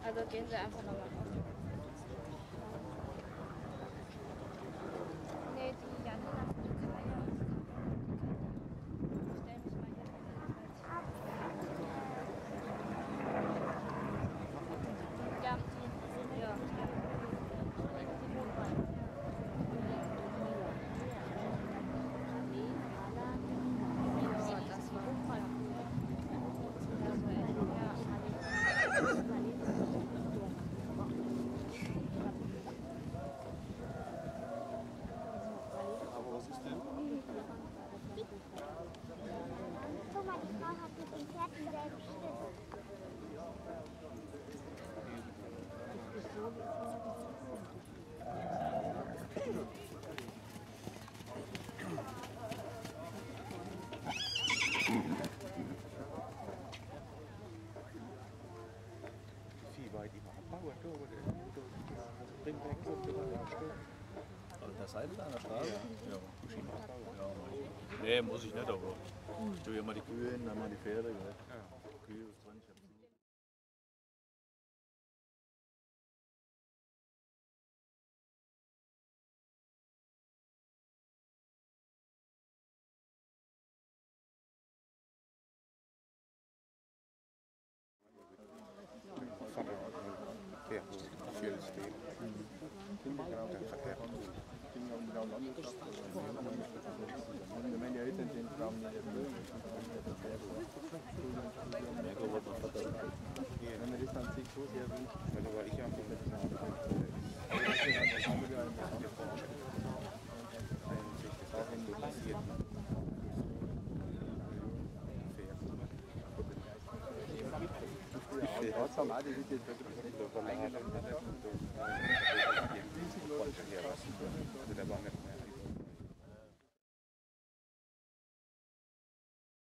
Also gehen Sie einfach nochmal raus. Nee, die Janina von der Kaya. Ich stell mich mal hier hin. Ja, die. Ja. Das war Aber was ist denn? Guck mal, die Frau hat mit dem Pferd denselben Schritt. Wie weit überhaupt bauen da, oder? Bringt weg, so Also der Seite an der Straße? Ja, Maschine. Ja, nee, muss ich nicht, aber ich tue immer die Kühe hin, dann mal die Pferde. Gell? Ja. Kühe ist drin, ich hab sie. Vater, ja, viel stehen. Dann verkehrt. Also weil ich ja von letzten Mal trotzdem auch, die sind jetzt wirklich nicht so verlängert. Also der war nicht mehr.